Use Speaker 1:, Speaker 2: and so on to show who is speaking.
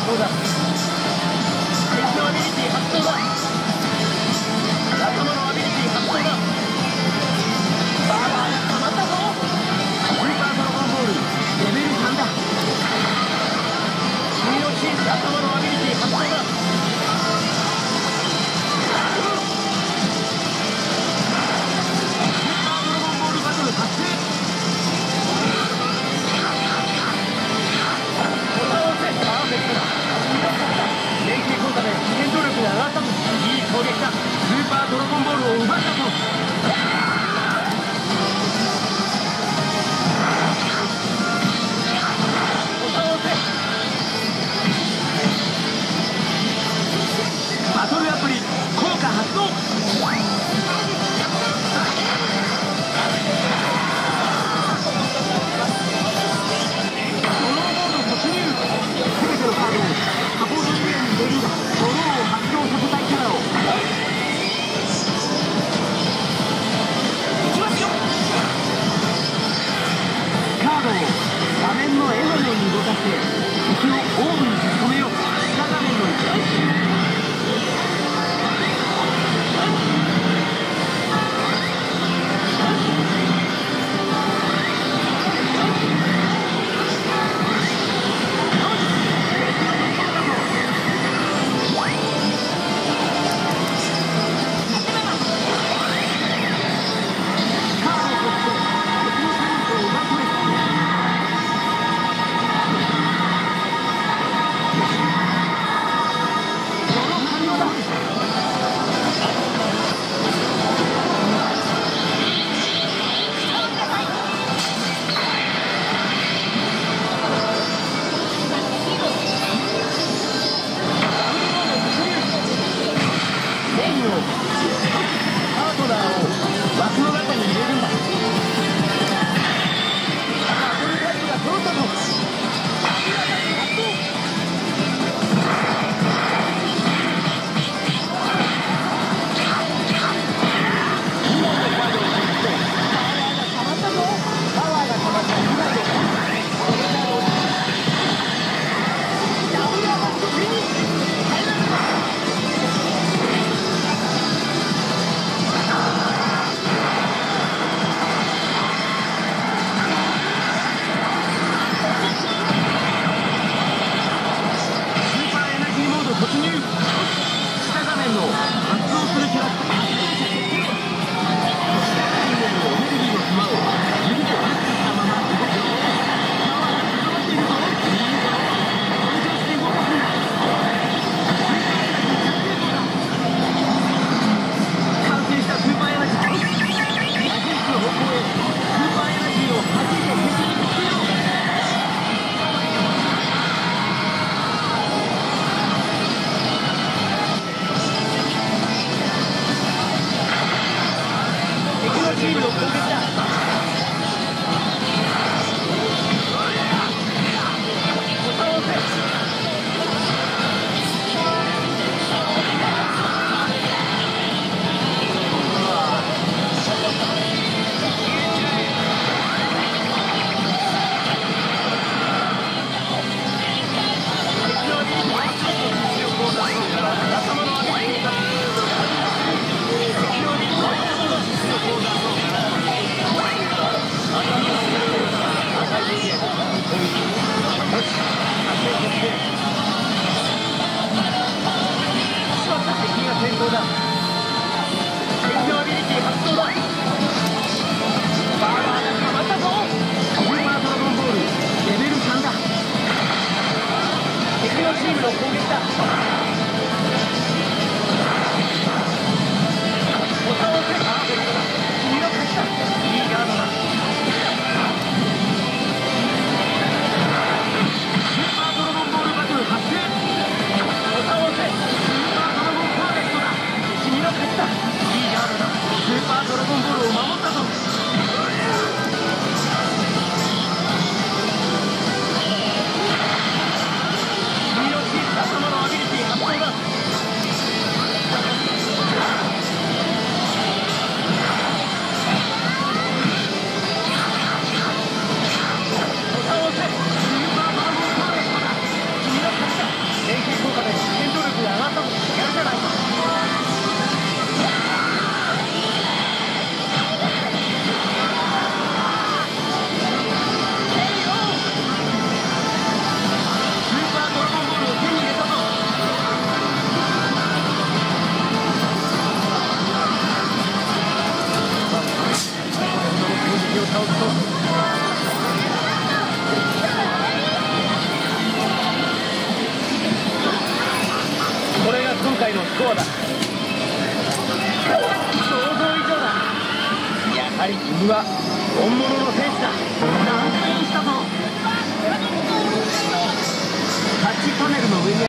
Speaker 1: 功だ。敵のアビリティ発動だ。仲間のアビリティ発動だ。パワーが溜まったぞ。スーパードラゴンボールレベル3だ。君のチーム仲間のアビリティ発動だ。攻撃だ。スーパードラゴンボールを奪ったぞ。バトルアプリ効果発動。ドローモード突入。全てのカードをサポートプレイに入れるんだ。ドローを発動させたいキャラを画面の絵のように動かして敵をオーブに閉じ込めよう。下画面の位置。 回のスコアだ。想像以上だ。やはり君は本物の選手だ。ランクインしたぞ。タッチパネルの上に